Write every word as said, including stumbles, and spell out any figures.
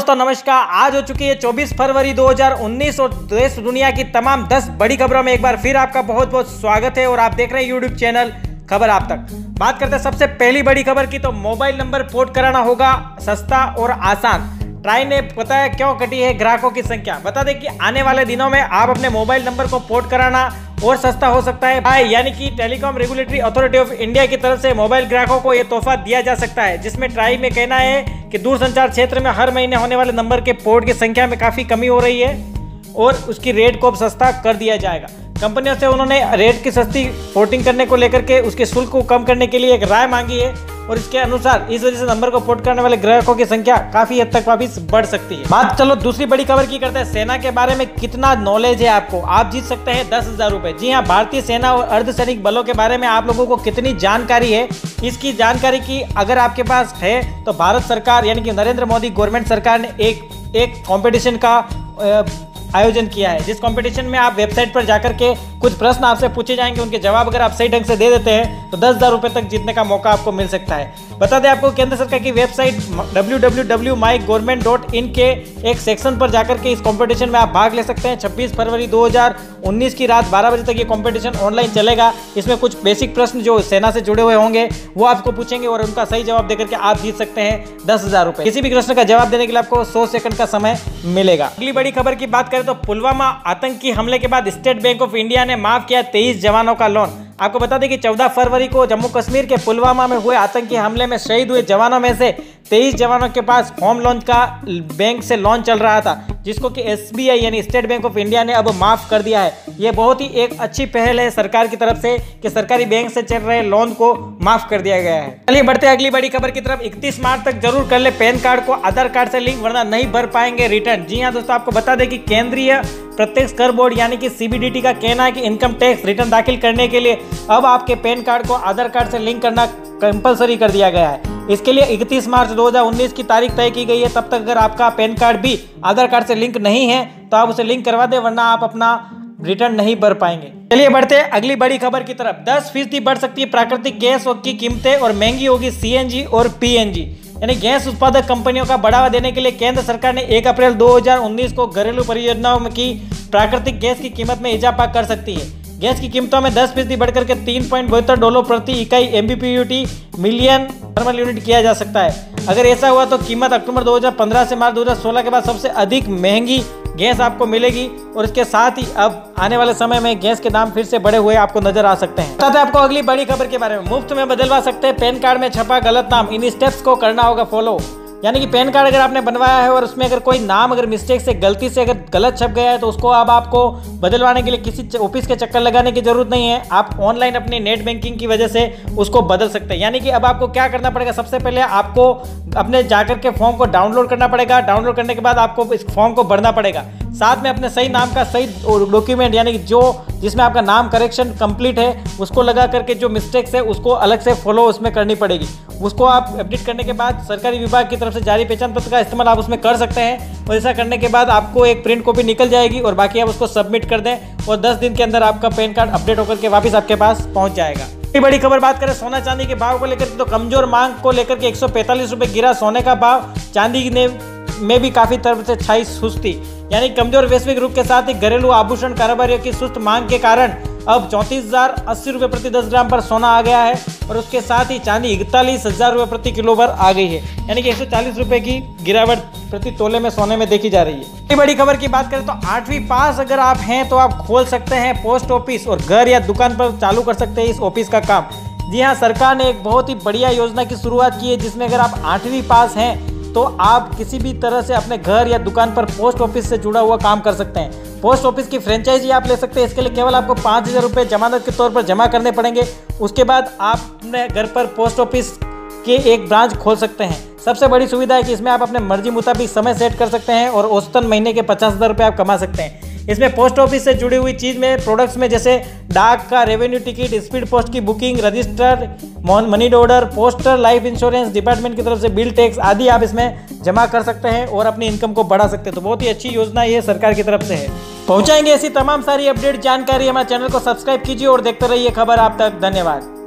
दोस्तों नमस्कार। आज हो चुकी है चौबीस फरवरी दो हज़ार उन्नीस और देश दुनिया की तमाम दस बड़ी खबरों में एक बार फिर आपका बहुत बहुत स्वागत है और आप देख रहे हैं यूट्यूब चैनल खबर आप तक। बात करते हैं सबसे पहली बड़ी खबर की, तो मोबाइल नंबर पोर्ट कराना होगा सस्ता और आसान। ट्राई ने बताया क्यों घटी है ग्राहकों की संख्या। बता दें कि आने वाले दिनों में आप अपने मोबाइल नंबर को पोर्ट कराना और सस्ता हो सकता है भाई, यानी कि telecom regulatory authority of India की तरफ से मोबाइल ग्राहकों को यह तोहफा दिया जा सकता है, जिसमें ट्राई में कहना है कि दूरसंचार क्षेत्र में हर महीने होने वाले नंबर के पोर्ट की संख्या में काफी कमी हो रही है और उसकी रेट को अब सस्ता कर दिया जाएगा। कंपनियों से उन्होंने रेट की सस्ती पोर्टिंग करने को लेकर के उसके शुल्क को कम करने के लिए एक राय मांगी है और इसके अनुसार इस वजह से नंबर को पोर्ट करने वाले ग्राहकों की संख्या काफी हद तक वापिस बढ़ सकती है। बात चलो दूसरी बड़ी खबर की करते हैं। सेना के बारे में कितना नॉलेज है आपको, आप जीत सकते हैं दस हजार रुपए। जी हाँ, भारतीय सेना और अर्धसैनिक बलों के बारे में आप लोगों को कितनी जानकारी है, इसकी जानकारी की अगर आपके पास है तो भारत सरकार यानी कि नरेंद्र मोदी गवर्नमेंट सरकार ने एक एक कॉम्पिटिशन का आयोजन किया है, जिस कंपटीशन में आप वेबसाइट पर जाकर के कुछ प्रश्न आपसे पूछे जाएंगे, उनके जवाब अगर आप सही ढंग से दे देते हैं तो दस हजार रुपए तक जीतने का मौका आपको मिल सकता है। बता दें आपको केंद्र सरकार की website W W W dot my government dot in के एक सेक्शन पर जाकर के इस कंपटीशन में आप भाग ले सकते हैं। छब्बीस फरवरी दो हज़ार उन्नीस की रात बारह बजे तक ये कंपटीशन ऑनलाइन चलेगा। इसमें कुछ बेसिक प्रश्न जो सेना से जुड़े हुए होंगे वो आपको पूछेंगे और उनका सही जवाब देकर के आप जीत सकते हैं दस हजार रुपए। किसी भी प्रश्न का जवाब देने के लिए आपको सौ सेकंड का समय मिलेगा। अगली बड़ी खबर की बात करें तो पुलवामा आतंकी हमले के बाद स्टेट बैंक ऑफ इंडिया ने माफ किया तेईस जवानों का लोन। आपको बता दें कि चौदह फरवरी को जम्मू कश्मीर के पुलवामा में हुए आतंकी हमले में शहीद हुए जवानों में से तेईस जवानों के पास होम लोन का बैंक से लोन चल रहा था, जिसको कि एस बी आई यानी स्टेट बैंक ऑफ इंडिया ने अब माफ कर दिया है। यह बहुत ही एक अच्छी पहल है सरकार की तरफ से कि सरकारी बैंक से चल रहे लोन को माफ कर दिया गया है। चलिए बढ़ते हैं अगली बड़ी खबर की तरफ। इकतीस मार्च तक जरूर कर ले पैन कार्ड को आधार कार्ड से लिंक, वरना नहीं भर पाएंगे रिटर्न। जी हाँ दोस्तों, आपको बता दें कि केंद्रीय प्रत्यक्ष कर बोर्ड यानी कि सी बी डी टी का कहना है कि इनकम टैक्स रिटर्न दाखिल करने के लिए अब आपके पैन कार्ड को आधार कार्ड से लिंक करना कंपलसरी कर दिया गया है। इसके लिए इकतीस मार्च दो हज़ार उन्नीस की तारीख तय की गई है। तब तक अगर आपका पैन कार्ड भी आधार कार्ड से लिंक नहीं है तो आप उसे लिंक करवा दें, वरना आप अपना रिटर्न नहीं भर पाएंगे। चलिए बढ़ते हैं अगली बड़ी खबर की तरफ। दस फीसदी बढ़ सकती है प्राकृतिक गैस की कीमतें और महंगी होगी सी एन जी और पी एन जी यानी गैस उत्पादक कंपनियों का बढ़ावा देने के लिए केंद्र सरकार ने एक अप्रैल दो हज़ार उन्नीस को घरेलू परियोजनाओं की प्राकृतिक गैस की कीमत में इजाफा कर सकती है। गैस की कीमतों में दस फीसदी बढ़कर के तीन पॉइंट बहत्तर डॉलर प्रति इकाई M B P U T million thermal unit किया जा सकता है। अगर ऐसा हुआ तो कीमत अक्टूबर दो हज़ार पंद्रह से मार्च दो हज़ार सोलह के बाद सबसे अधिक महंगी गैस आपको मिलेगी और इसके साथ ही अब आने वाले समय में गैस के दाम फिर से बढ़े हुए आपको नजर आ सकते हैं। बताते हैं आपको अगली बड़ी खबर के बारे में। मुफ्त में बदलवा सकते हैं पैन कार्ड में छपा गलत नाम, इन स्टेप्स को करना होगा फॉलो। यानी कि पैन कार्ड अगर आपने बनवाया है और उसमें अगर कोई नाम अगर मिस्टेक से गलती से अगर गलत छप गया है तो उसको अब आपको बदलवाने के लिए किसी ऑफिस के चक्कर लगाने की जरूरत नहीं है। आप ऑनलाइन अपनी नेट बैंकिंग की वजह से उसको बदल सकते हैं। यानी कि अब आपको क्या करना पड़ेगा, सबसे पहले आपको अपने जाकर के फॉर्म को डाउनलोड करना पड़ेगा। डाउनलोड करने के बाद आपको इस फॉर्म को भरना पड़ेगा, साथ में अपने सही नाम का सही डॉक्यूमेंट यानी कि जो जिसमें आपका नाम करेक्शन कंप्लीट है उसको लगा करके जो मिस्टेक्स है उसको अलग से फॉलो उसमें करनी पड़ेगी। उसको आप अपडेट करने के बाद सरकारी विभाग की तरफ से जारी पहचान पत्र का इस्तेमाल आप उसमें कर सकते हैं और ऐसा करने के बाद आपको एक प्रिंट कॉपी निकल जाएगी और बाकी आप उसको सबमिट कर दें और दस दिन के अंदर आपका पैन कार्ड अपडेट होकर के वापस आपके पास पहुंच जाएगा। बड़ी बड़ी खबर बात करें सोना चांदी के भाव को लेकर तो कमजोर मांग को लेकर के एक सौ पैंतालीस रुपए गिरा सोने का भाव। चांदी ने में भी काफी तरफ से छाई सुस्ती, यानी कमजोर वैश्विक रूप के साथ ही घरेलू आभूषण कारोबारियों की सुस्त मांग के कारण अब चौंतीस हजार अस्सी रुपए प्रति दस ग्राम पर सोना आ गया है और उसके साथ ही चांदी इकतालीस हजार रुपए प्रति किलो पर आ गई है, यानी कि एक सौ चालीस रुपए की गिरावट प्रति तोले में सोने में देखी जा रही है। बड़ी खबर की बात करें तो आठवीं पास अगर आप हैं तो आप खोल सकते हैं पोस्ट ऑफिस और घर या दुकान पर चालू कर सकते हैं इस ऑफिस का काम। जी हाँ, सरकार ने एक बहुत ही बढ़िया योजना की शुरुआत की है जिसमें अगर आप आठवीं पास हैं तो आप किसी भी तरह से अपने घर या दुकान पर पोस्ट ऑफिस से जुड़ा हुआ काम कर सकते हैं। पोस्ट ऑफिस की फ्रेंचाइजी आप ले सकते हैं। इसके लिए केवल आपको पाँच हज़ार रुपये जमानत के तौर पर जमा करने पड़ेंगे। उसके बाद आप अपने घर पर पोस्ट ऑफिस के एक ब्रांच खोल सकते हैं। सबसे बड़ी सुविधा है कि इसमें आप अपने मर्जी मुताबिक समय सेट कर सकते हैं और औसतन महीने के पचास हज़ार रुपये आप कमा सकते हैं। इसमें पोस्ट ऑफिस से जुड़ी हुई चीज में प्रोडक्ट्स में जैसे डाक का रेवेन्यू टिकट, स्पीड पोस्ट की booking, register, money order, poster, life insurance department की तरफ से बिल टैक्स आदि आप इसमें जमा कर सकते हैं और अपनी इनकम को बढ़ा सकते हैं। तो बहुत ही अच्छी योजना ये सरकार की तरफ से है। पहुंचाएंगे ऐसी तमाम सारी अपडेट जानकारी हमारे चैनल को सब्सक्राइब कीजिए और देखते रहिए खबर आप तक। धन्यवाद।